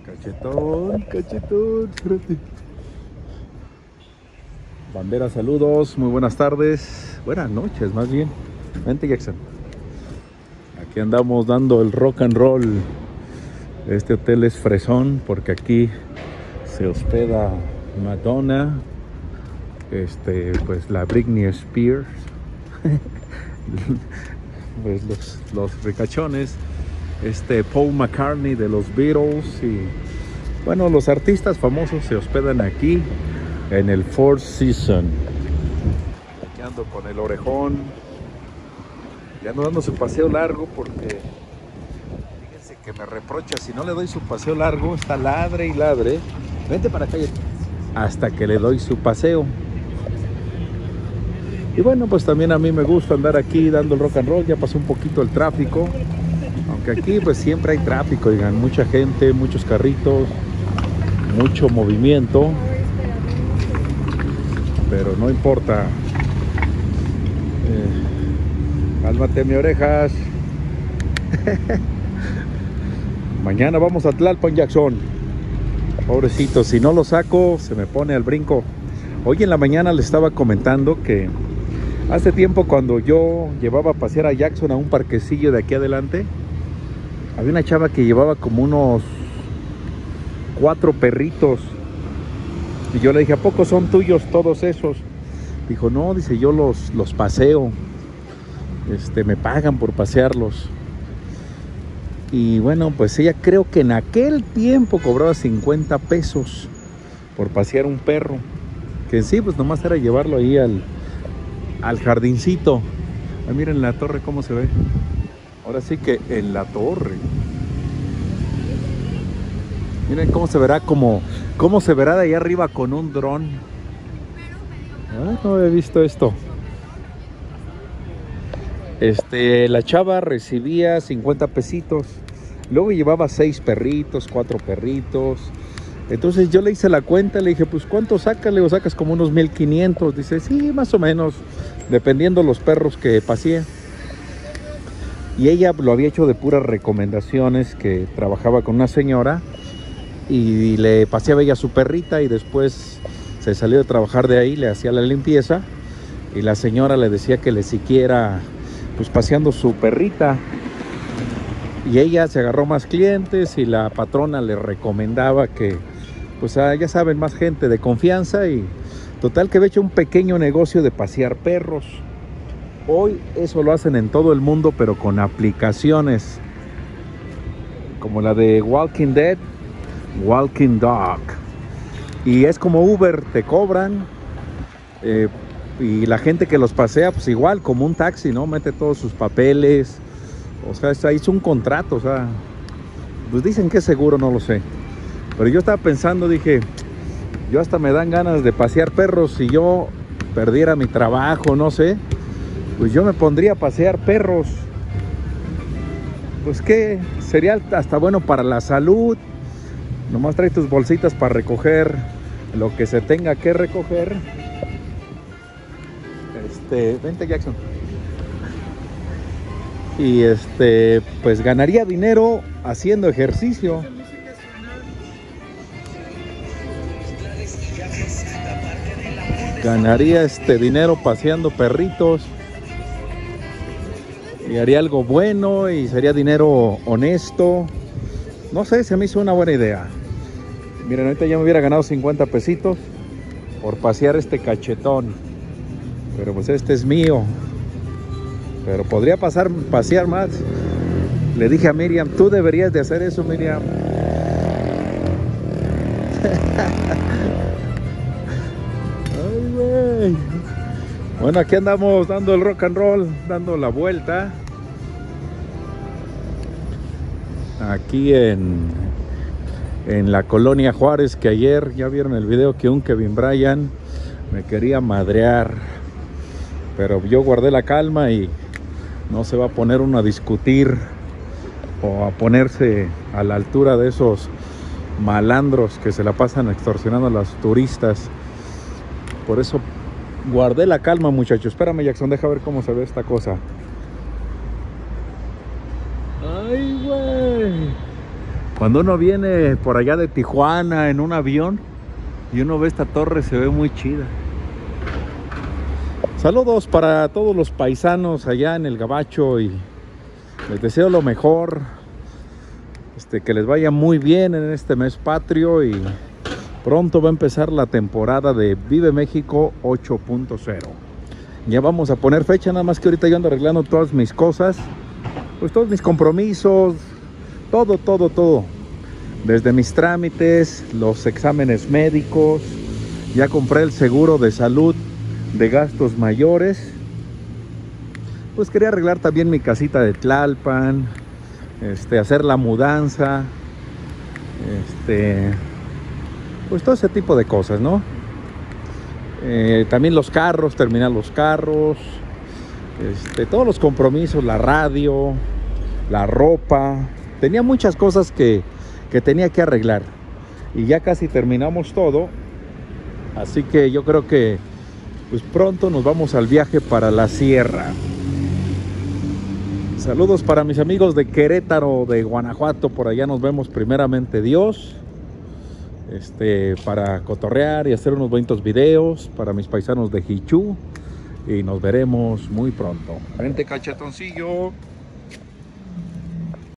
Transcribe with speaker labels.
Speaker 1: Cachetón, cachetón, espérate. Bandera, saludos, muy buenas tardes, buenas noches más bien. Vente, Jackson. Aquí andamos dando el rock and roll. Este hotel es fresón porque aquí se hospeda Madonna, pues la Britney Spears, pues los ricachones, Paul McCartney de los Beatles y bueno, los artistas famosos se hospedan aquí en el Four Seasons. Aquí ando con el orejón, ya ando dando su paseo largo porque fíjense que me reprocha si no le doy su paseo largo, está ladre y ladre. Vente para acá hasta que le doy su paseo. Y bueno, pues también a mí me gusta andar aquí dando el rock and roll. Ya pasó un poquito el tráfico, aunque aquí pues siempre hay tráfico, digan, mucha gente, muchos carritos, mucho movimiento, pero no importa. Cálmate, mi orejas. Mañana vamos a Tlalpan, Jackson. Pobrecito, si no lo saco se me pone al brinco. Hoy en la mañana le estaba comentando que hace tiempo, cuando yo llevaba a pasear a Jackson a un parquecillo de aquí adelante, había una chava que llevaba como unos 4 perritos. Y yo le dije, ¿a poco son tuyos todos esos? Dijo, no, dice, yo los paseo. Me pagan por pasearlos. Y bueno, pues ella creo que en aquel tiempo cobraba 50 pesos por pasear un perro. Que en sí, pues nomás era llevarlo ahí al jardincito. Ah, miren la torre cómo se ve. Ahora sí que en la torre. Miren cómo se verá, cómo se verá de ahí arriba con un dron. Ah, no había visto esto. La chava recibía 50 pesitos. Luego llevaba 6 perritos, 4 perritos. Entonces yo le hice la cuenta, le dije, pues ¿cuánto sacas? Le digo, sacas como unos 1500. Dice, sí, más o menos, dependiendo los perros que paseé. Y ella lo había hecho de puras recomendaciones, que trabajaba con una señora y le paseaba ella a su perrita y después se salió de trabajar de ahí, le hacía la limpieza y la señora le decía que le siguiera pues paseando su perrita. Y ella se agarró más clientes y la patrona le recomendaba que, pues ya saben, más gente de confianza, y total que había hecho un pequeño negocio de pasear perros. Hoy eso lo hacen en todo el mundo, pero con aplicaciones como la de Walking Dead, Walking Dog. Y es como Uber, te cobran, y la gente que los pasea, pues igual, como un taxi, ¿no? Mete todos sus papeles. O sea, hizo un contrato, o sea, pues dicen que es seguro, no lo sé. Pero yo estaba pensando, dije, yo hasta me dan ganas de pasear perros. Si yo perdiera mi trabajo, no sé, pues yo me pondría a pasear perros. Pues que sería hasta bueno para la salud. Nomás trae tus bolsitas para recoger lo que se tenga que recoger. Vente, Jackson. Y pues ganaría dinero haciendo ejercicio. Ganaría dinero paseando perritos. Y haría algo bueno y sería dinero honesto. No sé, se me hizo una buena idea. Miren, ahorita ya me hubiera ganado 50 pesitos por pasear este cachetón. Pero pues este es mío. Pero podría pasear más. Le dije a Miriam, tú deberías de hacer eso, Miriam. Ay, güey. Bueno, aquí andamos dando el rock and roll, dando la vuelta. Aquí en la colonia Juárez, que ayer ya vieron el video que un Kevin Bryant me quería madrear. Pero yo guardé la calma y no se va a poner uno a discutir o a ponerse a la altura de esos malandros que se la pasan extorsionando a los turistas. Por eso guardé la calma, muchachos. Espérame, Jackson, deja ver cómo se ve esta cosa. Ay, güey. Cuando uno viene por allá de Tijuana en un avión y uno ve esta torre, se ve muy chida. Saludos para todos los paisanos allá en el Gabacho y les deseo lo mejor. Que les vaya muy bien en este mes patrio y pronto va a empezar la temporada de Vive México 8.0. Ya vamos a poner fecha, nada más que ahorita yo ando arreglando todas mis cosas, pues todos mis compromisos, todo. Desde mis trámites, los exámenes médicos, ya compré el seguro de salud de gastos mayores. Pues quería arreglar también mi casita de Tlalpan, hacer la mudanza, pues todo ese tipo de cosas, ¿no? También los carros, terminar los carros, todos los compromisos, la radio, la ropa. Tenía muchas cosas que tenía que arreglar y ya casi terminamos todo, así que yo creo que pues pronto nos vamos al viaje para la sierra. Saludos para mis amigos de Querétaro, de Guanajuato, por allá nos vemos primeramente Dios, para cotorrear y hacer unos bonitos videos para mis paisanos de Jichú y nos veremos muy pronto. Vente, cachetoncillo.